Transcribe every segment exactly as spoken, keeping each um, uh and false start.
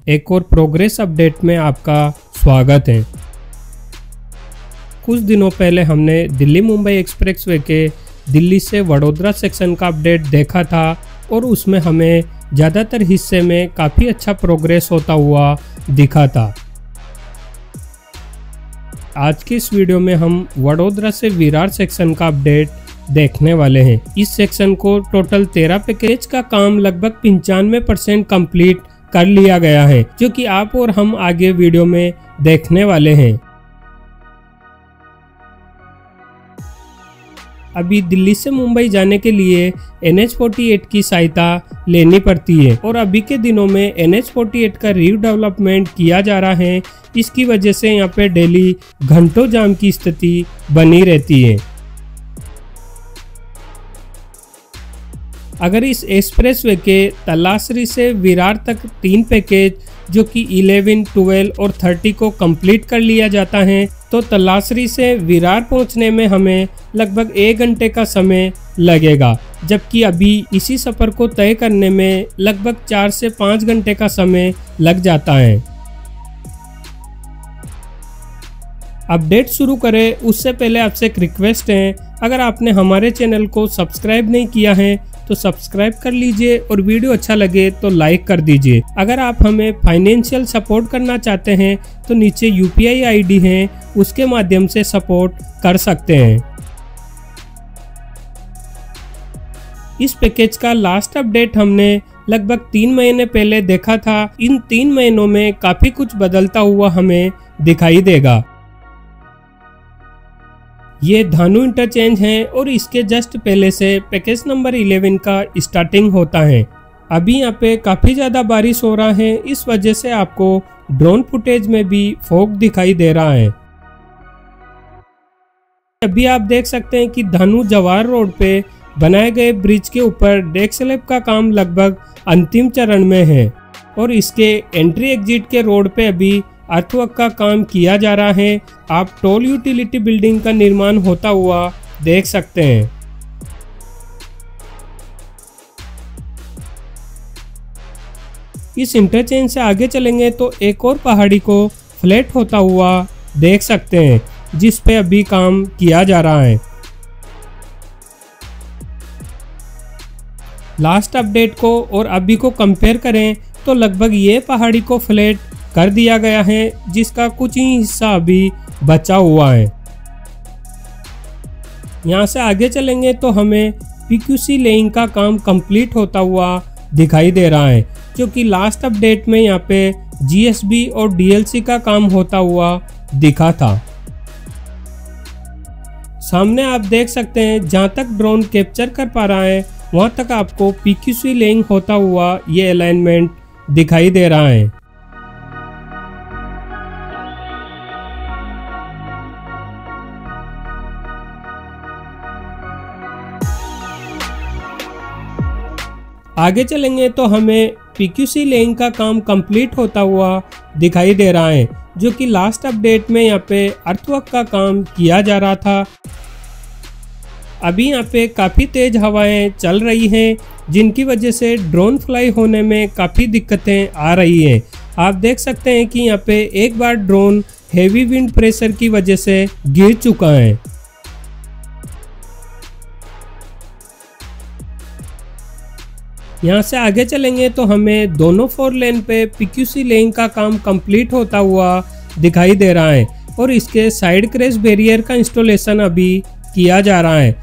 एक और progress update में आपका स्वागत है। कुछ दिनों पहले हमने दिल्ली मुंबई एक्सप्रेसवे के दिल्ली से वडोदरा सेक्शन का अपडेट देखा था और उसमें हमें ज़्यादातर हिस्से में काफ़ी अच्छा प्रोग्रेस होता हुआ दिखा था। आज की इस वीडियो में हम वडोदरा से विरार सेक्शन का अपडेट देखने वाले हैं। इस सेक्शन को टोटल तेरह पैकेज का काम लगभग पंचानवे परसेंट कम्प्लीट कर लिया गया है, जो कि आप और हम आगे वीडियो में देखने वाले हैं। अभी दिल्ली से मुंबई जाने के लिए एन एच अड़तालीस की सहायता लेनी पड़ती है और अभी के दिनों में एन एच अड़तालीस का रीडेवलपमेंट किया जा रहा है। इसकी वजह से यहाँ पे डेली घंटों जाम की स्थिति बनी रहती है। अगर इस एक्सप्रेसवे के तलासरी से विरार तक तीन पैकेज जो कि ग्यारह, बारह और तीस को कंप्लीट कर लिया जाता है तो तलासरी से विरार पहुंचने में हमें लगभग एक घंटे का समय लगेगा, जबकि अभी इसी सफ़र को तय करने में लगभग चार से पाँच घंटे का समय लग जाता है। अपडेट शुरू करें उससे पहले आपसे एक रिक्वेस्ट है, अगर आपने हमारे चैनल को सब्सक्राइब नहीं किया है तो सब्सक्राइब कर लीजिए और वीडियो अच्छा लगे तो लाइक कर दीजिए। अगर आप हमें फाइनेंशियल सपोर्ट करना चाहते हैं तो नीचे U P I I D है, उसके माध्यम से सपोर्ट कर सकते हैं। इस पैकेज का लास्ट अपडेट हमने लगभग तीन महीने पहले देखा था। इन तीन महीनों में काफी कुछ बदलता हुआ हमें दिखाई देगा। ये धानु इंटरचेंज है और इसके जस्ट पहले से पैकेज नंबर ग्यारह का स्टार्टिंग होता है। अभी यहाँ पे काफ़ी ज़्यादा बारिश हो रहा है, इस वजह से आपको ड्रोन फुटेज में भी फॉग दिखाई दे रहा है। अभी आप देख सकते हैं कि धानु जवाहर रोड पे बनाए गए ब्रिज के ऊपर डेक स्लैब का काम लगभग अंतिम चरण में है और इसके एंट्री एग्जिट के रोड पे अभी अर्थवर्क का काम किया जा रहा है। आप टोल यूटिलिटी बिल्डिंग का निर्माण होता हुआ देख सकते हैं। इस इंटरचेंज से आगे चलेंगे तो एक और पहाड़ी को फ्लैट होता हुआ देख सकते हैं, जिस पे अभी काम किया जा रहा है। लास्ट अपडेट को और अभी को कंपेयर करें तो लगभग ये पहाड़ी को फ्लैट कर दिया गया है, जिसका कुछ ही हिस्सा अभी बचा हुआ है। यहाँ से आगे चलेंगे तो हमें पी क्यू सी लेइंग का काम कंप्लीट होता हुआ दिखाई दे रहा है, जो कि लास्ट अपडेट में यहाँ पे जी एस बी और डी एल सी का काम होता हुआ दिखा था। सामने आप देख सकते हैं जहाँ तक ड्रोन कैप्चर कर पा रहा है वहाँ तक आपको पी क्यू सी लेइंग होता हुआ ये अलाइनमेंट दिखाई दे रहा है। आगे चलेंगे तो हमें पी क्यू सी लेइंग का काम कंप्लीट होता हुआ दिखाई दे रहा है, जो कि लास्ट अपडेट में यहाँ पे अर्थवर्क का काम किया जा रहा था। अभी यहाँ पे काफ़ी तेज हवाएं चल रही हैं, जिनकी वजह से ड्रोन फ्लाई होने में काफ़ी दिक्कतें आ रही हैं। आप देख सकते हैं कि यहाँ पे एक बार ड्रोन हेवी विंड प्रेशर की वजह से गिर चुका है। यहाँ से आगे चलेंगे तो हमें दोनों फोर लेन पे पी क्यू सी लेइंग का काम कंप्लीट होता हुआ दिखाई दे रहा है और इसके साइड क्रैश बैरियर का इंस्टॉलेशन अभी किया जा रहा है।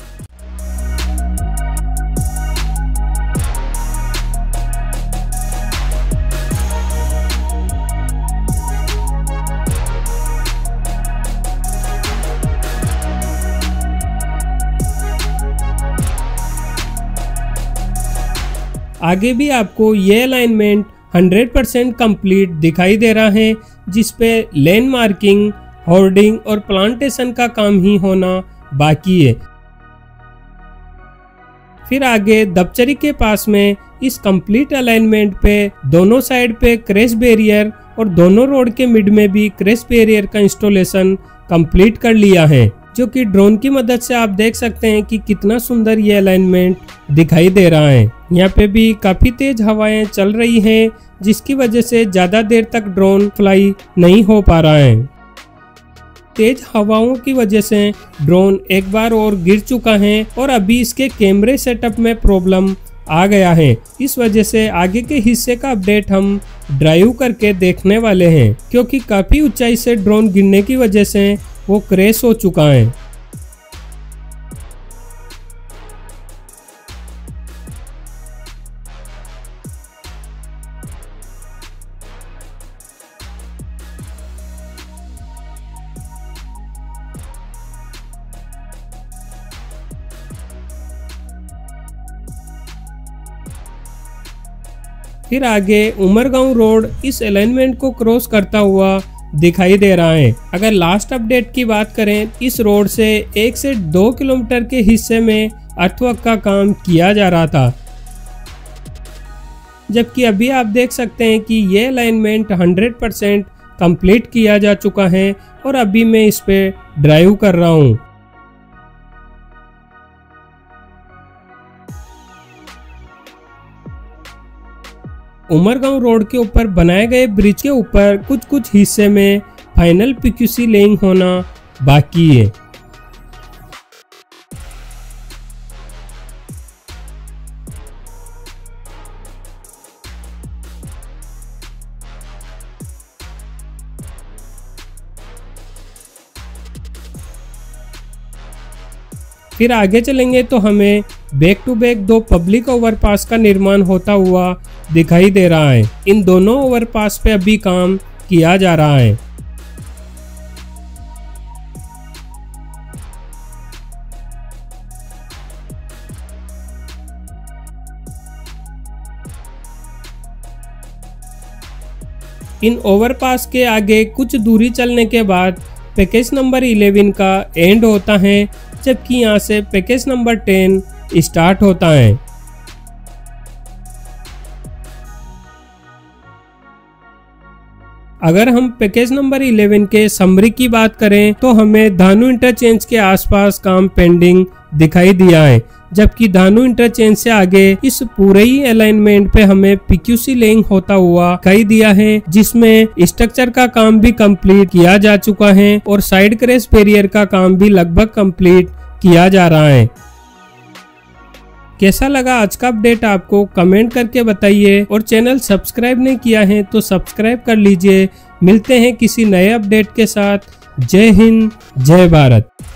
आगे भी आपको ये अलाइनमेंट हंड्रेड परसेंट कंप्लीट दिखाई दे रहा है, जिस पे लेन मार्किंग, होर्डिंग और प्लांटेशन का काम ही होना बाकी है। फिर आगे दबचरी के पास में इस कंप्लीट अलाइनमेंट पे दोनों साइड पे क्रैश बैरियर और दोनों रोड के मिड में भी क्रैश बैरियर का इंस्टॉलेशन कंप्लीट कर लिया है, जो कि ड्रोन की मदद से आप देख सकते हैं कि कितना सुंदर ये अलाइनमेंट दिखाई दे रहा है। यहाँ पे भी काफ़ी तेज हवाएं चल रही हैं, जिसकी वजह से ज़्यादा देर तक ड्रोन फ्लाई नहीं हो पा रहा है। तेज हवाओं की वजह से ड्रोन एक बार और गिर चुका है और अभी इसके कैमरे सेटअप में प्रॉब्लम आ गया है। इस वजह से आगे के हिस्से का अपडेट हम ड्राइव करके देखने वाले हैं, क्योंकि काफ़ी ऊंचाई से ड्रोन गिरने की वजह से वो क्रैश हो चुका है। फिर आगे उमरगांव रोड इस अलाइनमेंट को क्रॉस करता हुआ दिखाई दे रहा है। अगर लास्ट अपडेट की बात करें, इस रोड से एक से दो किलोमीटर के हिस्से में अर्थवर्क का काम किया जा रहा था, जबकि अभी आप देख सकते हैं कि ये अलाइनमेंट हंड्रेड परसेंट कंप्लीट किया जा चुका है और अभी मैं इस पे ड्राइव कर रहा हूँ। उमरगांव रोड के ऊपर बनाए गए ब्रिज के ऊपर कुछ कुछ हिस्से में फाइनल पीक्यूसी लेइंग होना बाकी है। फिर आगे चलेंगे तो हमें बैक टू बैक दो पब्लिक ओवरपास का निर्माण होता हुआ दिखाई दे रहा है। इन दोनों ओवरपास पे अभी काम किया जा रहा है। इन ओवरपास के आगे कुछ दूरी चलने के बाद पैकेज नंबर इलेवन का एंड होता है, जबकि यहाँ से पैकेज नंबर टेन स्टार्ट होता है। अगर हम पैकेज नंबर इलेवन के समरी की बात करें तो हमें धानु इंटरचेंज के आसपास काम पेंडिंग दिखाई दिया है, जबकि धानु इंटरचेंज से आगे इस पूरे ही अलाइनमेंट पे हमें पीक्यूसी लेइंग होता हुआ दिखाई दिया है, जिसमें स्ट्रक्चर का काम भी कंप्लीट किया जा चुका है और साइड क्रैश बैरियर का काम भी लगभग कंप्लीट किया जा रहा है। कैसा लगा आज का अपडेट आपको कमेंट करके बताइए, और चैनल सब्सक्राइब नहीं किया है तो सब्सक्राइब कर लीजिए। मिलते हैं किसी नए अपडेट के साथ। जय हिंद, जय भारत।